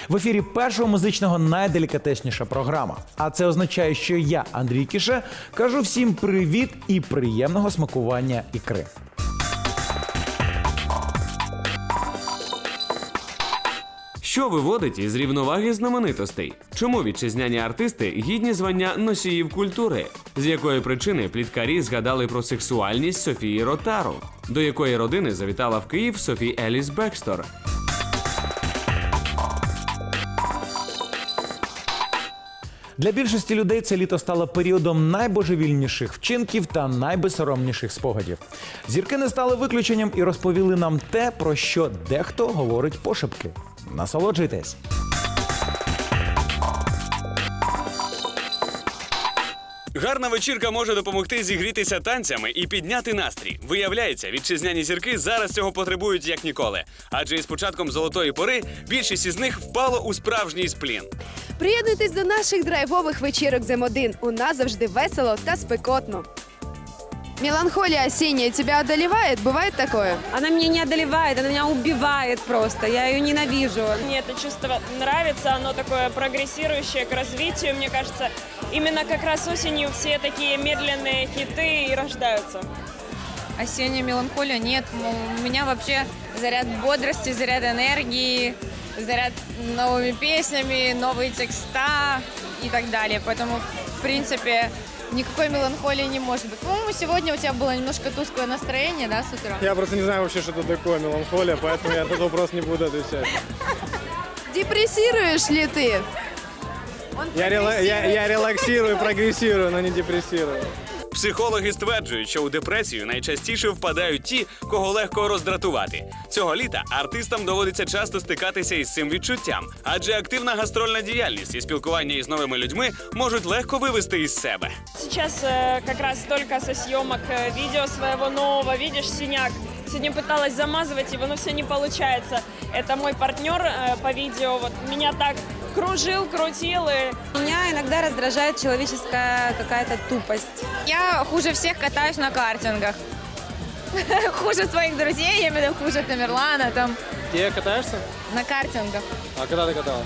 В ефірі першого музичного найделікатесніша програма. А це означає, що я, Андрій Кіше, кажу всім привіт і приємного смакування ікри. Що виводить із рівноваги знаменитостей? Чому вітчизняні артисти гідні звання носіїв культури? З якої причини пліткарі згадали про сексуальність Софії Ротару? До якої родини завітала в Київ Софі Еліс Бекстор? Для більшості людей це літо стало періодом найбожевільніших вчинків та найбезсоромніших спогадів. Зірки не стали виключенням і розповіли нам те, про що дехто говорить пошепки. Насолоджуйтесь! Гарна вечірка може допомогти зігрітися танцями і підняти настрій. Виявляється, вітчизняні зірки зараз цього потребують як ніколи. Адже із початком золотої пори більшість із них впало у справжній сплін. Приєднуйтесь до наших драйвових вечірок з М1. У нас завжди весело та спекотно. Меланхолия осенняя тебя одолевает? Бывает такое? Она меня не одолевает, она меня убивает просто. Я ее ненавижу. Мне это чувство нравится, оно такое прогрессирующее к развитию. Мне кажется, именно как раз осенью все такие медленные хиты и рождаются. Осенняя меланхолия нет. У меня вообще заряд бодрости, заряд энергии, заряд новыми песнями, новые текста и так далее. Поэтому, в принципе, никакой меланхолии не может быть. По-моему, сегодня у тебя было немножко тусклое настроение, да, с утра? Я просто не знаю вообще, что это такое меланхолия, поэтому я на этот вопрос не буду отвечать. Депрессируешь ли ты? Я релаксирую, прогрессирую, но не депрессирую. Психологи стверджують, що у депресію найчастіше впадають ті, кого легко роздратувати. Цього літа артистам доводиться часто стикатися із цим відчуттям, адже активна гастрольна діяльність і спілкування із новими людьми можуть легко вивести із себе. Сейчас как раз только со съемок видео своего нового, видишь, синяк. Сегодня пыталась замазывать его, но все не получается. Это мой партнер по видео, вот меня так кружил, крутил. Меня иногда раздражает человеческая какая-то тупость. Я хуже всех катаюсь на картингах. Хуже своих друзей, я имею в виду хуже Тамерлана там. Где катаешься? На картингах. А когда ты каталась?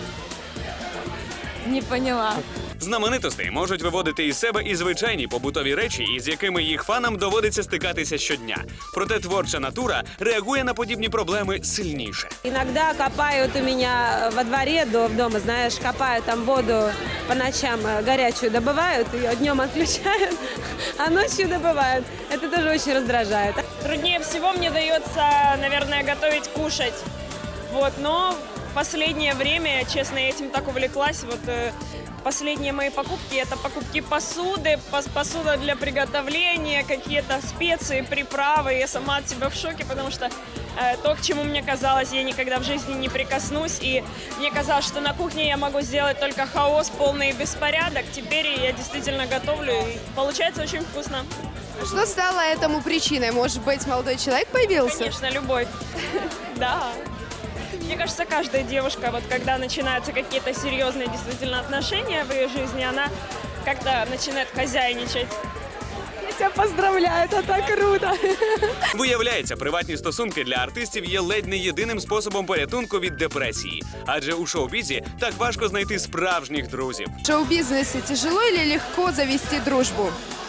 Не поняла. Знаменитостей можуть виводити із себе і звичайні побутові речі, із якими їх фанам доводиться стикатися щодня. Проте творча натура реагує на подібні проблеми сильніше. Иногда копают у меня во дворе дома, знаешь, копают там воду по ночам, горячую добывают, ее днем отключают, а ночью добывают. Это тоже очень раздражает. Труднее всего мне дается, наверное, готовить, кушать. Вот, но в последнее время, честно, я этим так увлеклась. Вот последние мои покупки – это покупки посуды, посуда для приготовления, какие-то специи, приправы. Я сама от себя в шоке, потому что то, к чему мне казалось, я никогда в жизни не прикоснусь. И мне казалось, что на кухне я могу сделать только хаос, полный беспорядок. Теперь я действительно готовлю, и получается очень вкусно. Что стало этому причиной? Может быть, молодой человек появился? Конечно, любовь. Да. Мне кажется, каждая девушка, вот когда начинаются какие-то серьезные действительно отношения в ее жизни, она как-то начинает хозяйничать. Я тебя поздравляю, это так круто. Виявляється, приватні стосунки для артистів є ледь не єдиним способом порятунку від депресії. Адже у шоу-бізі так важко знайти справжніх друзів. В шоу-бизнесе тяжело или легко завести дружбу?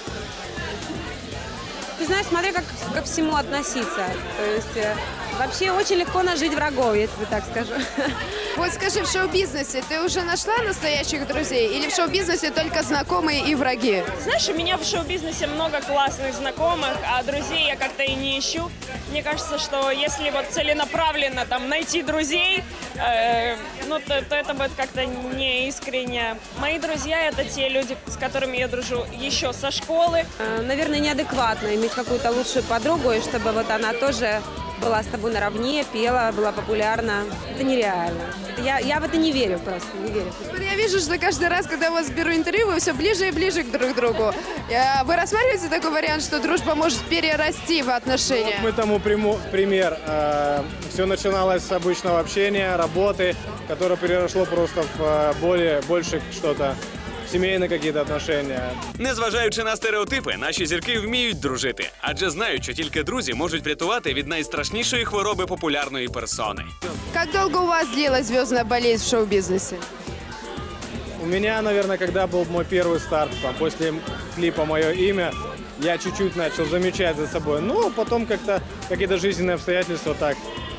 Ты знаешь, смотри, как ко всему относиться. То есть вообще очень легко нажить врагов, я тебе так скажу. Вот скажи, в шоу-бизнесе ты уже нашла настоящих друзей? Или в шоу-бизнесе только знакомые и враги? Знаешь, у меня в шоу-бизнесе много классных знакомых, а друзей я как-то и не ищу. Мне кажется, что если вот целенаправленно там найти друзей, ну, то это будет как-то не искренне. Мои друзья – это те люди, с которыми я дружу еще со школы. Наверное, неадекватно иметь какую-то лучшую подругу, и чтобы вот она тоже была с тобой наравне, пела, была популярна. Это нереально. Я в это не верю просто, не верю. Я вижу, что каждый раз, когда я вас беру интервью, вы все ближе и ближе друг к другу. Вы рассматриваете такой вариант, что дружба может перерасти в отношения? Вот мы тому пример. Все начиналось с обычного общения, работы, которое переросло просто в больше что-то. семейные какие-то отношения. Незважаючи на стереотипи, наші зірки вміють дружити, адже знають, що тільки друзі можуть врятувати від найстрашнішої хвороби популярної персони. Как долго у вас длилась звездная болезнь в шоу-бизнесе? У меня, наверное, когда был мой первый старт, там, после клипа «Мое имя», я чуть-чуть начал замечать за собой. Ну, потом как-то какие-то жизненные обстоятельства так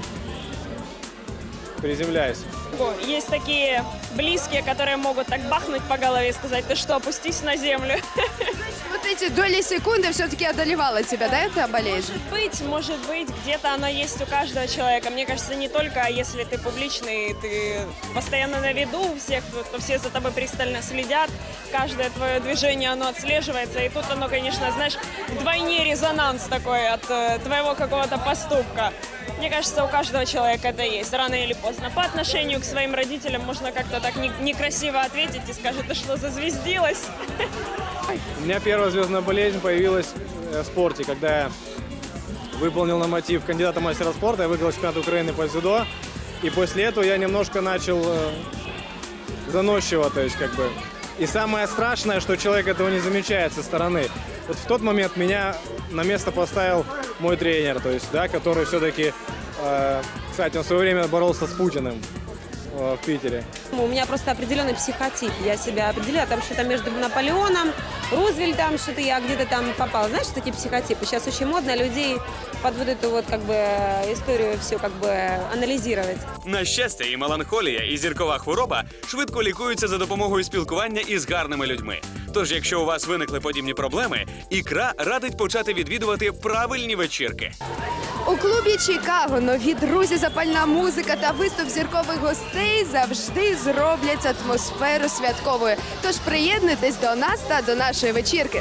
приземляюсь. Есть такие близкие, которые могут так бахнуть по голове и сказать: ты что, опустись на землю. Вот эти доли секунды все-таки одолевала тебя, да, эта болезнь? Может быть, где-то оно есть у каждого человека. Мне кажется, не только если ты публичный, ты постоянно на виду у всех, то все за тобой пристально следят, каждое твое движение, оно отслеживается, и тут оно, конечно, знаешь, вдвойне резонанс такой от твоего какого-то поступка. Мне кажется, у каждого человека это есть, рано или поздно. По отношению к своим родителям можно как-то так некрасиво ответить и скажет: ты что, зазвездилась? У меня первая звездная болезнь появилась в спорте, когда я выполнил норматив кандидата в мастера спорта, я выиграл чемпионат Украины по дзюдо, и после этого я немножко начал заносчиво, то есть как бы. И самое страшное, что человек этого не замечает со стороны. Вот в тот момент меня на место поставил мой тренер, то есть, да, который все-таки, кстати, он в свое время боролся с Путиным в Питере. У меня просто определенный психотип. Я себя определяю, там что-то между Наполеоном, Рузвельтом, что-то я где-то там попала. Знаешь, такие психотипы? Сейчас очень модно людей под вот эту вот как бы историю все как бы анализировать. На щастя, і меланхолія, і зіркова хвороба швидко лікуються за допомогою спілкування із гарними людьми. Тож, якщо у вас виникли подібні проблеми, «Ікра» радить почати відвідувати правильні вечірки. У клубі Чикаго нові друзі, запальна музика та виступ зіркових гостей завжди зроблять атмосферу святковою. Тож приєднуйтесь до нас та до нашої вечірки.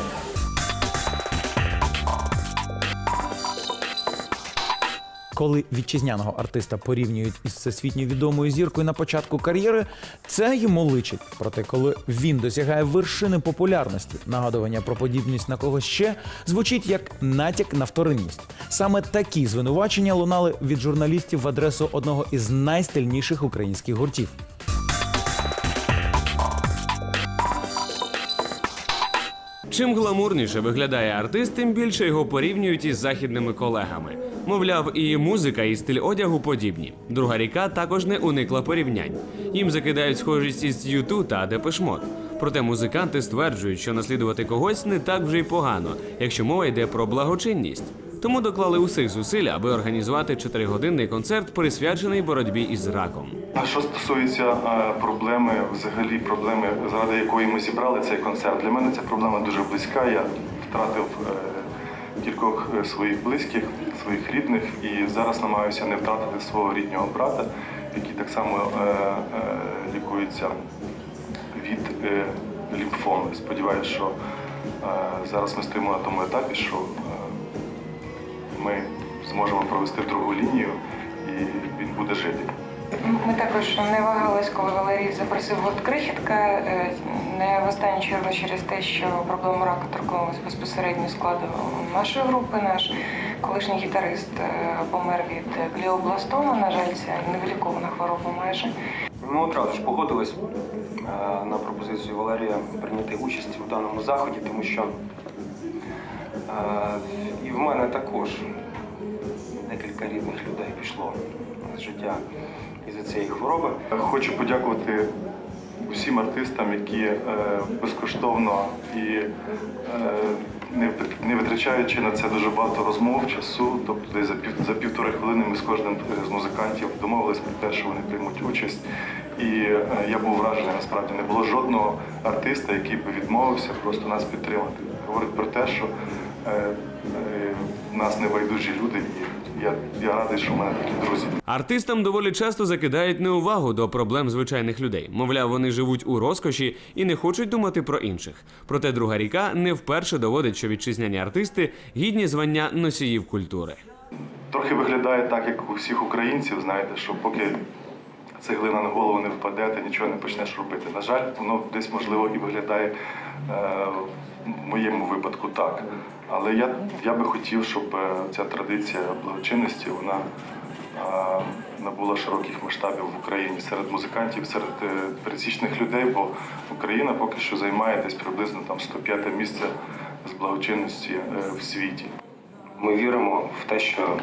Коли вітчизняного артиста порівнюють із всесвітньо відомою зіркою на початку кар'єри, це йому личить. Проте, коли він досягає вершини популярності, нагадування про подібність на когось ще звучить як натяк на вторинність. Саме такі звинувачення лунали від журналістів в адресу одного із найстильніших українських гуртів. Чим гламурніше виглядає артист, тим більше його порівнюють із західними колегами. Мовляв, і музика, і стиль одягу подібні. Друга ріка також не уникла порівнянь. Їм закидають схожість із U2 та Depeche Mode. Проте музиканти стверджують, що наслідувати когось не так вже й погано, якщо мова йде про благочинність. Тому доклали усіх зусиль, аби організувати 4-годинний концерт, присвячений боротьбі із раком. А що стосується проблеми, взагалі проблеми, заради якої ми зібрали цей концерт, для мене ця проблема дуже близька. Я втратив кількох своїх близьких, своїх рідних, і зараз намагаюся не втратити свого рідного брата, який так само лікується від лімфоми. Сподіваюся, що зараз ми стоїмо на тому етапі, що ми зможемо провести другу лінію і він буде жити. Ми також не вагались, коли Валерій запросив гурт «Крихітка», не в останню чергу через те, що проблему раку торкнулася безпосередньо складу нашої групи. Наш колишній гітарист помер від гліобластома, на жаль, це невилікована хвороба майже. Ми одразу ж погодились на пропозицію Валерія прийняти участь у даному заході, тому що і в мене також декілька рідних людей пішло з життя із-за цієї хвороби. Хочу подякувати усім артистам, які безкоштовно і не витрачаючи на це дуже багато розмов, часу, тобто десь за півтори хвилини ми з кожним з музикантів домовились про те, що вони приймуть участь. І я був вражений, насправді. Не було жодного артиста, який би відмовився просто нас підтримати. Говорить про те, що в нас небайдужі люди, і я радий, що в мене такі друзі. Артистам доволі часто закидають неувагу до проблем звичайних людей. Мовляв, вони живуть у розкоші і не хочуть думати про інших. Проте Друга ріка не вперше доводить, що вітчизняні артисти гідні звання носіїв культури. Трохи виглядає так, як у всіх українців, знаєте, що поки цеглина на голову не впаде, ти нічого не почнеш робити. На жаль, воно десь, можливо, і виглядає в моєму випадку так. Але я би хотів, щоб ця традиція благочинності, вона набула широких масштабів в Україні серед музикантів, серед пересічних людей, бо Україна поки що займає десь приблизно там 105-те місце з благочинності в світі. Ми віримо в те, що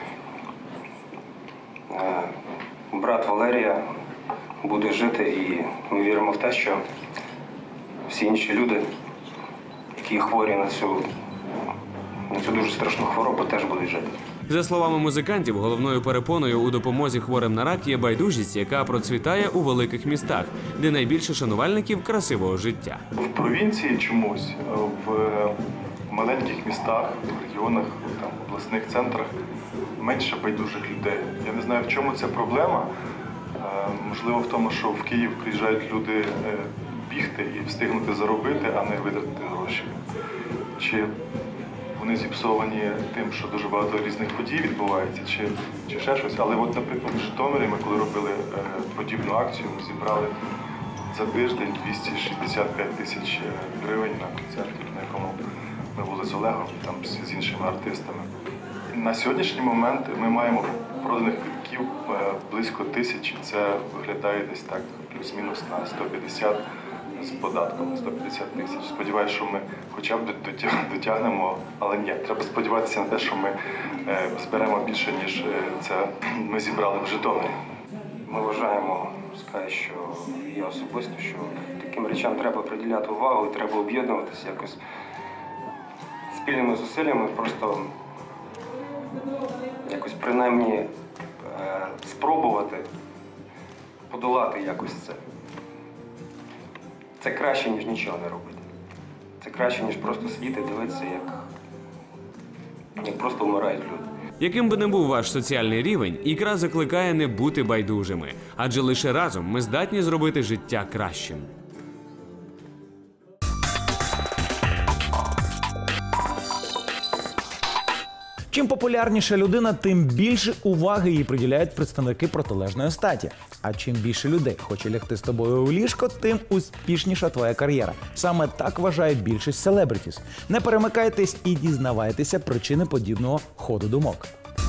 брат Валерія буде жити, і ми віримо в те, що всі інші люди, які хворі на цю дуже страшну хворобу, теж будуть жити. За словами музикантів, головною перепоною у допомозі хворим на рак є байдужість, яка процвітає у великих містах, де найбільше шанувальників красивого життя. В провінції чомусь, в маленьких містах, в регіонах, там, в обласних центрах менше байдужих людей. Я не знаю, в чому ця проблема. Можливо, в тому, що в Київ приїжджають люди бігти і встигнути заробити, а не витратити гроші. Чи вони зіпсовані тим, що дуже багато різних подій відбувається, чи ще щось. Але от, наприклад, в Житомирі ми коли робили подібну акцію, ми зібрали за тиждень 265 тисяч гривень на концерті, на якому ми були з Олегом, там з іншими артистами. На сьогоднішній момент ми маємо проданих квитків близько 1000. Це виглядає десь так плюс-мінус на 150 з податком, 150 тисяч. Сподіваюся, що ми хоча б дотягнемо, але ні, треба сподіватися на те, що ми зберемо більше, ніж це ми зібрали в Житомирі. Ми вважаємо, що я особисто, що таким речам треба приділяти увагу і треба об'єднуватися якось спільними зусиллями, просто якось принаймні спробувати подолати якось це. Це краще, ніж нічого не робити. Це краще, ніж просто сидіти і дивитися, як просто вмирають люди. Яким би не був ваш соціальний рівень, ікра закликає не бути байдужими, адже лише разом ми здатні зробити життя кращим. Чим популярніша людина, тим більше уваги їй приділяють представники протилежної статі. А чим більше людей хоче лягти з тобою у ліжко, тим успішніша твоя кар'єра. Саме так вважає більшість селебритіс. Не перемикайтесь і дізнавайтеся причини подібного ходу думок.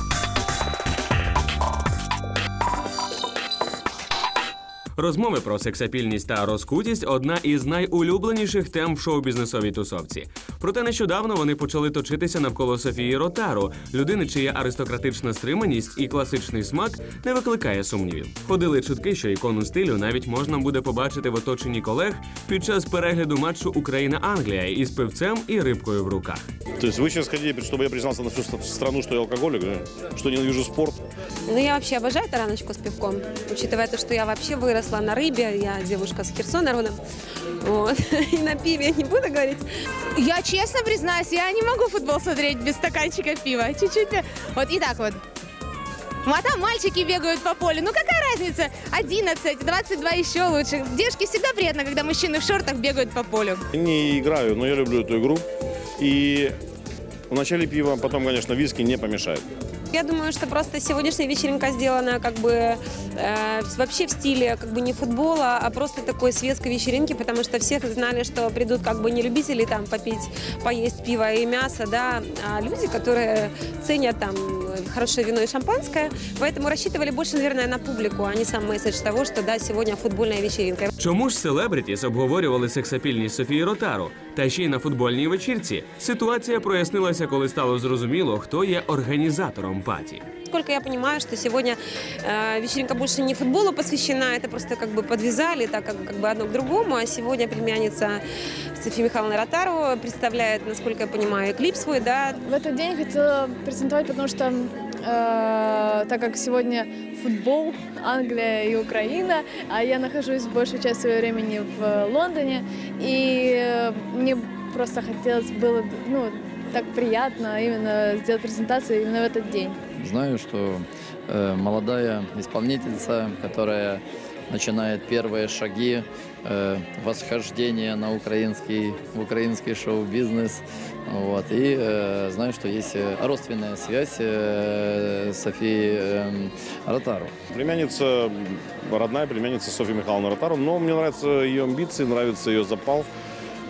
Розмови про сексапільність та розкутість – одна із найулюбленіших тем в шоу-бізнесовій тусовці. Проте нещодавно вони почали точитися навколо Софії Ротару, людини, чия аристократична стриманість і класичний смак не викликає сумнівів. Ходили чутки, що ікону стилю навіть можна буде побачити в оточенні колег під час перегляду матчу Україна-Англія із пивцем і рибкою в руках. То есть вы сейчас хотите, чтобы я признался на всю страну, что я алкоголик, что ненавижу спорт? Ну, я вообще обожаю тараночку с пивком, учитывая то, что я вообще выросла на рыбе, я девушка с Херсона родом, вот. И на пиве я не буду говорить. Я честно признаюсь, я не могу футбол смотреть без стаканчика пива, чуть-чуть, вот и так вот. А там мальчики бегают по полю, ну какая разница, 11, 22 еще лучше. Девушке всегда приятно, когда мужчины в шортах бегают по полю. Не играю, но я люблю эту игру, и вначале пиво, потом, конечно, виски не помешает. Я думаю, что просто сегодняшняя вечеринка сделана как бы вообще в стиле как бы не футбола, а просто такой светской вечеринки, потому что все знали, что придут как бы не любители там попить, поесть пиво и мясо, да, а люди, которые ценят там хорошее вино и шампанское, поэтому рассчитывали больше, наверное, на публику, а не сам месседж того, что да, сегодня футбольная вечеринка. Чому ж селебритіс обговорювали сексапільність Софії Ротару? Та ще й на футбольній вечірці. Ситуація прояснилася, коли стало зрозуміло, хто є організатором паті. Насколько я понимаю, что сегодня вечеринка больше не футболу посвящена, это просто как бы подвязали так как бы одно к другому, а сегодня племянница Софьи Михайловны Ротару представляет, насколько я понимаю, клип свой, да. В этот день хотела презентовать, потому что так как сегодня футбол, Англия и Украина, а я нахожусь большую часть своего времени в Лондоне, и мне просто хотелось было, так приятно именно сделать презентацию именно в этот день. Знаю, что молодая исполнительница, которая начинает первые шаги восхождения на в украинский шоу-бизнес. Вот. И знаю, что есть родственная связь Софии Ротару. Племянница, родная племянница Софьи Михайловны Ротару, но мне нравятся ее амбиции, нравится ее запал.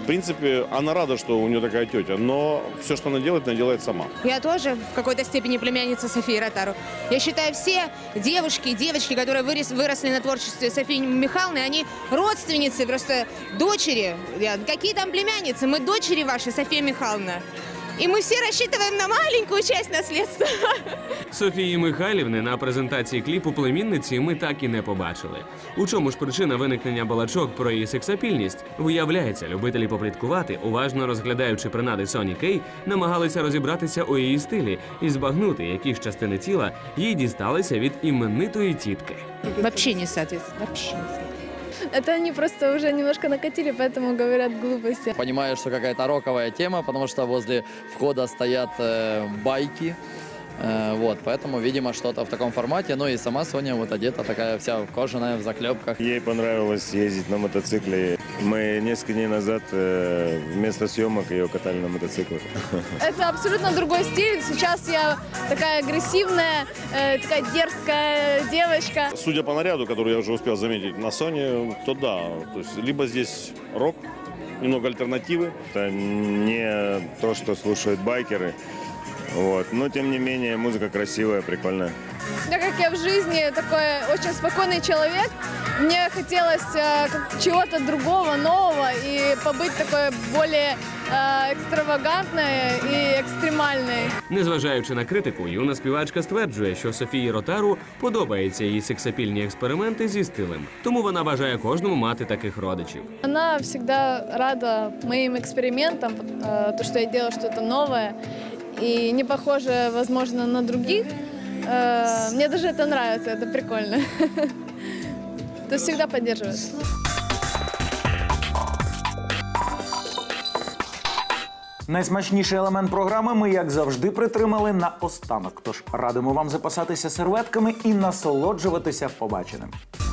В принципе, она рада, что у нее такая тетя, но все, что она делает сама. Я тоже в какой-то степени племянница Софии Ротару. Я считаю, все девушки и девочки, которые выросли на творчестве Софии Михайловны, они родственницы, просто дочери. Какие там племянницы? Мы дочери ваши, София Михайловна. І ми всі розчитуємо на маленьку часть наслідства. Софії Михайлівни на презентації кліпу племінниці ми так і не побачили. У чому ж причина виникнення балачок про її сексапільність? Виявляється, любителі попліткувати, уважно розглядаючи принади Соні Кей, намагалися розібратися у її стилі і збагнути, які ж частини тіла їй дісталися від іменитої тітки. Вообще не соответствует. Вообще не соответствует. Это они просто уже немножко накатили, поэтому говорят глупости. Понимаю, что какая-то роковая тема, потому что возле входа стоят байки. Вот, поэтому, видимо, что-то в таком формате. Ну и сама Соня вот одета такая вся кожаная, в заклепках. Ей понравилось ездить на мотоцикле. Мы несколько дней назад вместо съемок ее катали на мотоциклах. Это абсолютно другой стиль. Сейчас я такая агрессивная, такая дерзкая девочка. Судя по наряду, который я уже успел заметить на Соне, то да. То есть либо здесь рок, немного альтернативы. Это не то, что слушают байкеры. Вот. Но, тем не менее, музыка красивая, прикольная. Так как я в жизни такой очень спокойный человек, мне хотелось чего-то другого, нового и побыть такой более екстравагантною і екстремальною. Незважаючи на критику, юна співачка стверджує, що Софії Ротару подобаються її сексапільні експерименти зі стилем. Тому вона бажає кожному мати таких родичів. Вона завжди рада моїм експериментам, то, що я роблю щось нове і не похоже, возможно, на других. Мне даже это нравится, это прикольно. То есть всегда поддерживают. Найсмачніший елемент програми ми, як завжди, притримали на останок. Тож радимо вам запасатися серветками і насолоджуватися побаченим.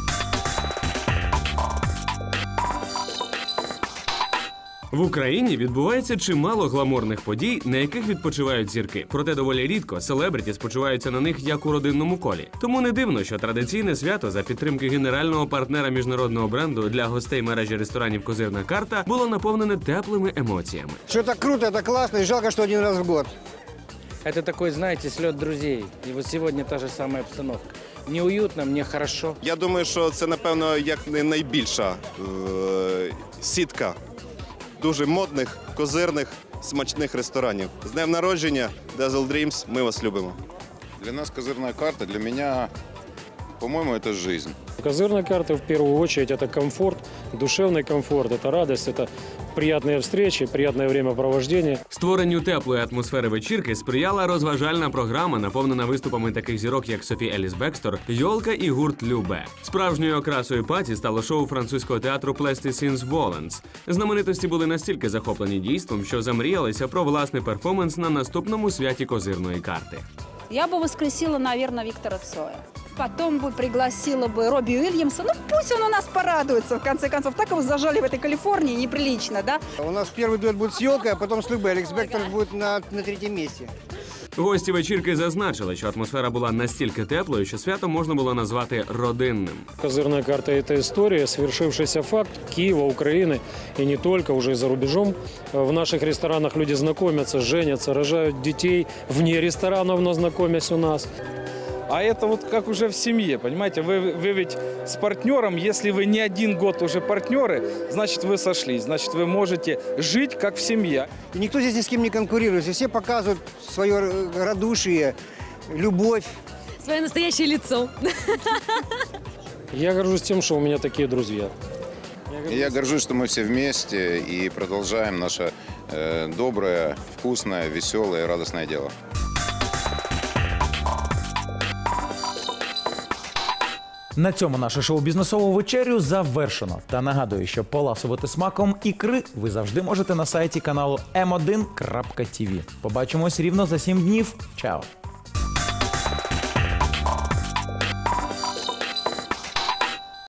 В Україні відбувається чимало гламурних подій, на яких відпочивають зірки. Проте доволі рідко селебриті спочиваються на них як у родинному колі. Тому не дивно, що традиційне свято за підтримки генерального партнера міжнародного бренду для гостей мережі ресторанів «Козирна карта» було наповнене теплими емоціями. Що це круто, це класно, і жалко, що один раз в год. Это такой, знаете, слет друзей. И вот сегодня та же самая обстановка. Мне уютно, мне хорошо. Я думаю, що це, напевно, як не найбільша сітка дуже модних, козирних, смачних ресторанів. З днем народження, Dazzle Dreams, ми вас любимо. Для нас козырная карта, для меня, по-моему, это жизнь. Козырная карта, в первую очередь, это комфорт, душевный комфорт, это радость, это приятные встречи, приятное времяпровождение. Створенню теплої атмосфери вечірки сприяла розважальна програма, наповнена виступами таких зірок, як Софі Еліс Бекстор, Йолка і гурт Любе. Справжньою окрасою паті стало шоу французького театру Plasticines Volants. Знаменитості були настільки захоплені дійством, що замріялися про власний перформанс на наступному святі козирної карти. Я бы воскресила, наверное, Виктора Цоя. Потом бы пригласила бы Робби Уильямса. Ну, пусть он у нас порадуется, в конце концов. Так его зажали в этой Калифорнии, неприлично, да? У нас первый дуэт будет с Йолкой, а потом с Любе. Алекс Бектор будет на третьем месте. Гості вечірки зазначили, що атмосфера була настільки теплою, що свято можна було назвати родинним. Козырная карта – это история, свершившийся факт Киева, Украины и не только, уже и за рубежом. В наших ресторанах люди знакомятся, женятся, рожают детей вне ресторанов, но знакомясь у нас. А это вот как уже в семье, понимаете? Вы ведь с партнером, если вы не один год уже партнеры, значит, вы сошлись, значит, вы можете жить как в семье. И никто здесь ни с кем не конкурирует, все показывают свое радушие, любовь. Свое настоящее лицо. Я горжусь тем, что у меня такие друзья. Я горжусь, что мы все вместе и продолжаем наше доброе, вкусное, веселое и радостное дело. На цьому нашу шоу-бізнесову вечерю завершено. Та нагадую, що поласувати смаком ікри ви завжди можете на сайті каналу m1.tv. Побачимось рівно за 7 днів. Чао!